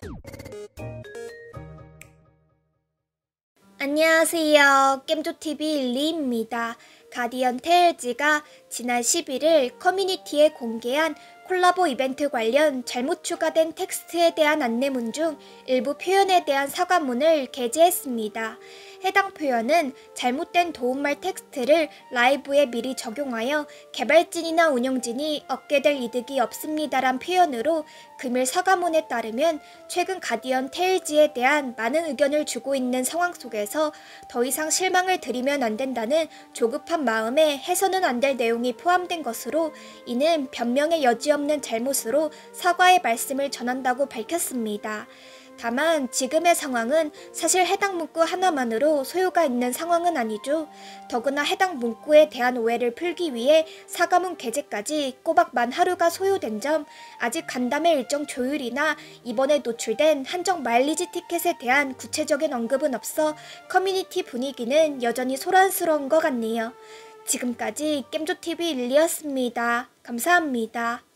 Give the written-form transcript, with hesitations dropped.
안녕하세요. 겜조TV 리입니다. 가디언 테일즈가 지난 11일 커뮤니티에 공개한 콜라보 이벤트 관련 잘못 추가된 텍스트에 대한 안내문 중 일부 표현에 대한 사과문을 게재했습니다. 해당 표현은 잘못된 도움말 텍스트를 라이브에 미리 적용하여 개발진이나 운영진이 얻게 될 이득이 없습니다란 표현으로 금일 사과문에 따르면 최근 가디언 테일즈에 대한 많은 의견을 주고 있는 상황 속에서 더 이상 실망을 드리면 안 된다는 조급한 마음에 해서는 안 될 내용이 포함된 것으로 이는 변명의 여지 없는 잘못으로 사과의 말씀을 전한다고 밝혔습니다. 다만 지금의 상황은 사실 해당 문구 하나만으로 소요가 있는 상황은 아니죠. 더구나 해당 문구에 대한 오해를 풀기 위해 사과문 게재까지 꼬박 만 하루가 소요된 점, 아직 간담회 일정 조율이나 이번에 노출된 한정 마일리지 티켓에 대한 구체적인 언급은 없어 커뮤니티 분위기는 여전히 소란스러운 것 같네요. 지금까지 겜조TV 릴리였습니다. 감사합니다.